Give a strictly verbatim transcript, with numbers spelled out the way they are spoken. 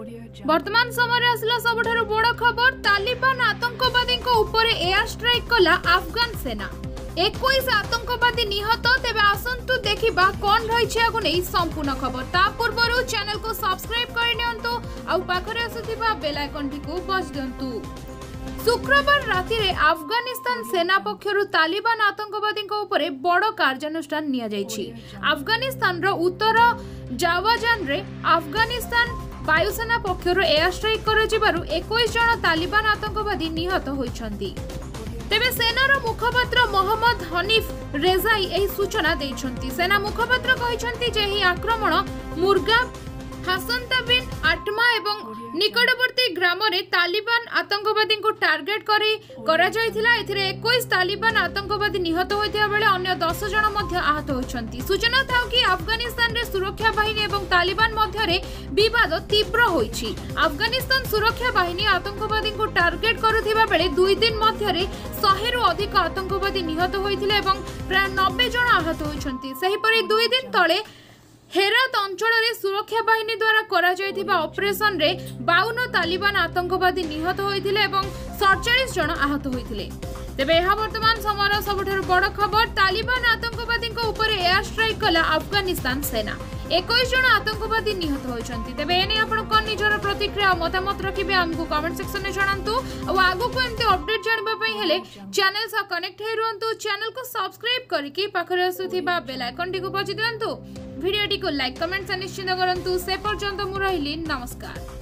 वर्तमान समय आसला सबुठारु बड़ खबर तालिबान आतंकवादी उपरे एयर स्ट्राइक कला अफगान सेना इक्कीस आतंकवादी निहत। तेबे आसंतु देखिबा कोन रहिछि आगु नै संपूर्ण खबर। ता पूर्वरु चैनल को सब्सक्राइब करि नियंतु आ पाखरे आसुथिबा बेल आइकन टिकु बज दियंतु। शुक्रवार राति रे अफगानिस्तान सेना पक्षरु तालिबान आतंकवादी उपरे बड़ कार्यानुष्ठान निया जायछि। अफगानिस्तान रो उत्तर जावाजान रे अफगानिस्तान वायुसेना पक्षरु एयर स्ट्राइक करजिबारु इक्कीस जन तालिबान आतंकवादी निहत होइछन्ति। तेबे सेनार मुखपात्र मोहम्मद हनीफ रेजाई एही सूचना दैछन्ति। सेना मुखपात्र कहिछन्ति जे एही आक्रमण मुर्गा हासनताबिन आटमा एवं निकटवर्ती ग्राम रे तालिबान आतंकवादी को टार्गेट करी करा जायथिला। एथिरे इक्कीस तालिबान आतंकवादी निहत होइथिया बेले अन्य दस जन मध्ये आहत होइछन्ति। सूचना थाउ कि अफगानिस्तान रे सुरक्षा बाहिनी एवं तालिबान मध्ये रे विवाद तीव्र होइछि। अफगानिस्तान सुरक्षा बाहिनी आतंकवादी को टार्गेट करुथिबा बेले दुई दिन मध्ये रे सौ रु अधिक आतंकवादी निहत होइथिले एवं प्राय नब्बे जन आहत होइछन्ति। सेहिपरि दुई दिन तळे हेरात अंचल रे सुरक्षा बाहिनी द्वारा करा जायथिबा ऑपरेशन रे बावन तालिबान आतंकवादी निहत होइथिले एवं सैंतालीस जन आहत होइथिले। तेबे एहा वर्तमान समय सबठारु बड़ खबर तालिबान आतंकवादी को ऊपर एयर स्ट्राइक कला अफगानिस्तान सेना इक्कीस जन आतंकवादी निहत होइछन्ति। तेबे एने आपण कोन निजर प्रतिक्रिया मतामत रखिबे हमकु कमेंट सेक्शन में जणांतु। आ आगु को एंते अपडेट जानबा पई हेले चैनल सा कनेक्ट हे रहंतु। चैनल को सब्सक्राइब करिकि पाखरे आसुथिबा बेल आइकन टिकु बजि दियंतु। वीडियो टी को लाइक कमेंट से निश्चित करंतु। से पर्यंत मु रहिली नमस्कार।